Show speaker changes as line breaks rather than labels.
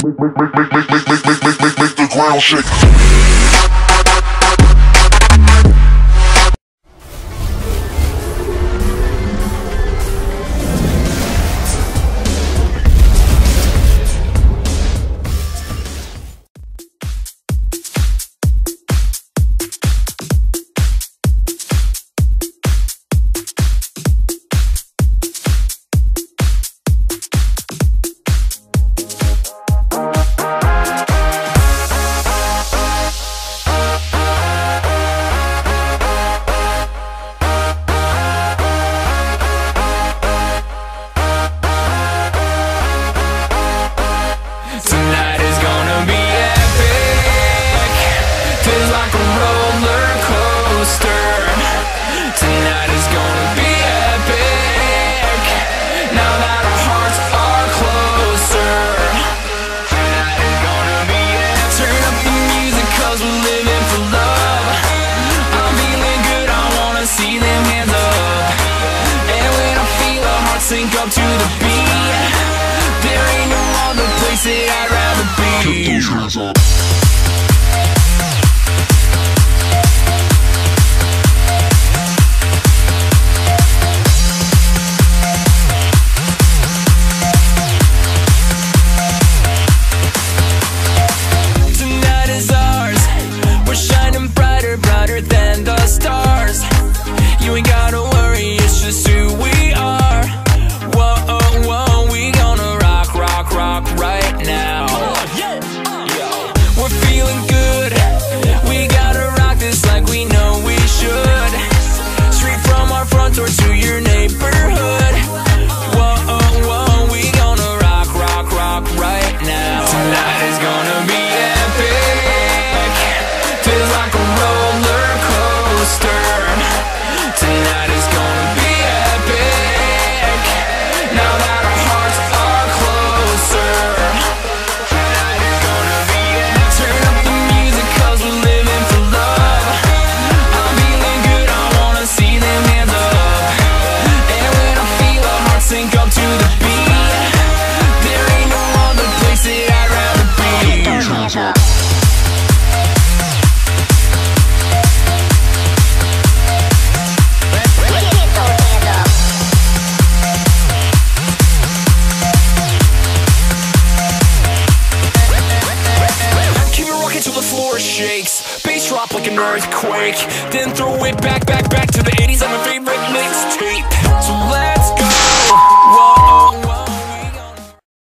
Make the ground shake.
Sync up to the beat. There ain't no other place that I'd rather be.
Get those hands up.
Tonight is ours. We're shining brighter, brighter than the stars. You ain't gotta worry, it's just who we are. Whoa, we gonna rock right now. We're feeling good, we gotta rock this like we know we should. Straight from our front door to your neighborhood. Whoa, we gonna rock right now. Tonight is gonna be epic. Feels like a roller coaster. Tonight is gonna be epic. Now that our hearts are closer. Tonight is gonna be epic. Turn up the music cause we're living for love. I'm feeling good, I wanna see them hands up. And when I feel our hearts sync up to the beat, there ain't no other place that I'd rather be. Till the floor shakes, bass drop like an earthquake, then throw it back to the 80s on my favorite mixtape. So